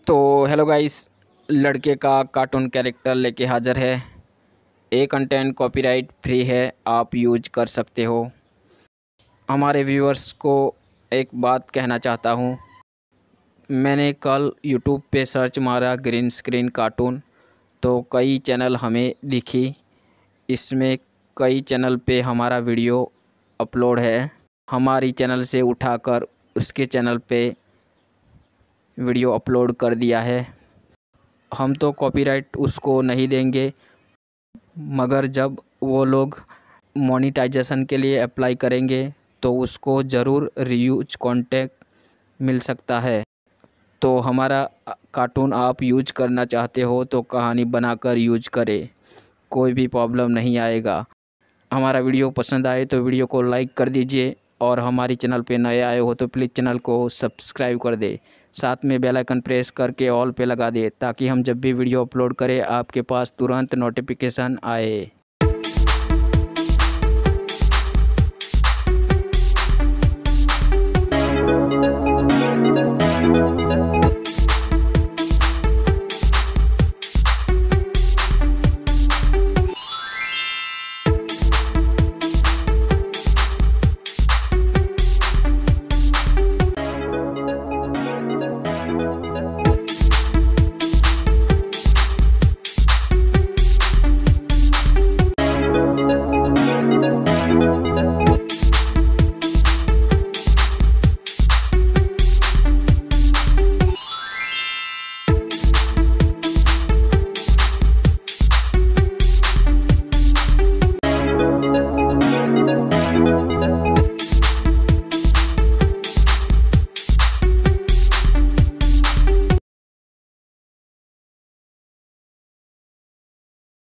तो hello guys, लड़के का कार्टून कैरेक्टर लेके हाज़िर है। ये कंटेंट कॉपीराइट फ्री है, आप यूज कर सकते हो। हमारे व्यूअर्स को एक बात कहना चाहता हूँ। मैंने कल यूट्यूब पे सर्च मारा ग्रीन स्क्रीन कार्टून, तो कई चैनल हमें दिखी। इसमें कई चैनल पे हमारा वीडियो अपलोड है। हमारी चैनल से उठाकर उसके चैनल पे वीडियो अपलोड कर दिया है। हम तो कॉपीराइट उसको नहीं देंगे, मगर जब वो लोग मोनेटाइजेशन के लिए अप्लाई करेंगे तो उसको ज़रूर रीयूज कंटेंट मिल सकता है। तो हमारा कार्टून आप यूज करना चाहते हो तो कहानी बनाकर यूज करें, कोई भी प्रॉब्लम नहीं आएगा। हमारा वीडियो पसंद आए तो वीडियो को लाइक कर दीजिए, और हमारी चैनल पे नए आए हो तो प्लीज़ चैनल को सब्सक्राइब कर दे। साथ में बेल आइकन प्रेस करके ऑल पे लगा दे, ताकि हम जब भी वीडियो अपलोड करें आपके पास तुरंत नोटिफिकेशन आए।